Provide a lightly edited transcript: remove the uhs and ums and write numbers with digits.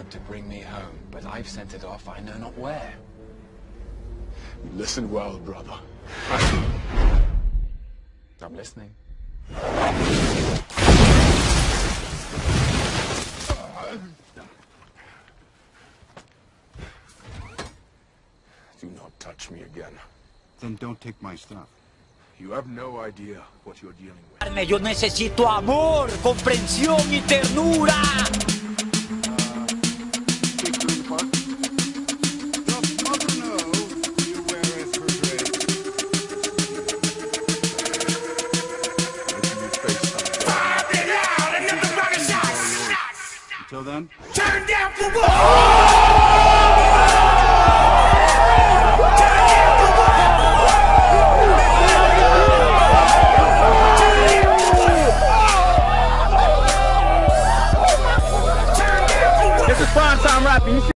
word to bring me home, but I've sent it off I know not where. Listen well, brother. I'm listening. Do not touch me again. Then don't take my stuff. You have no idea what you're dealing with. Yo necesito amor, comprensión y ternura. Speak to the park. Does mother know you weareth her dress? Look in your face, son. I've been out, another rocket shot. Until then, Turn down for what? This is prime time rapping.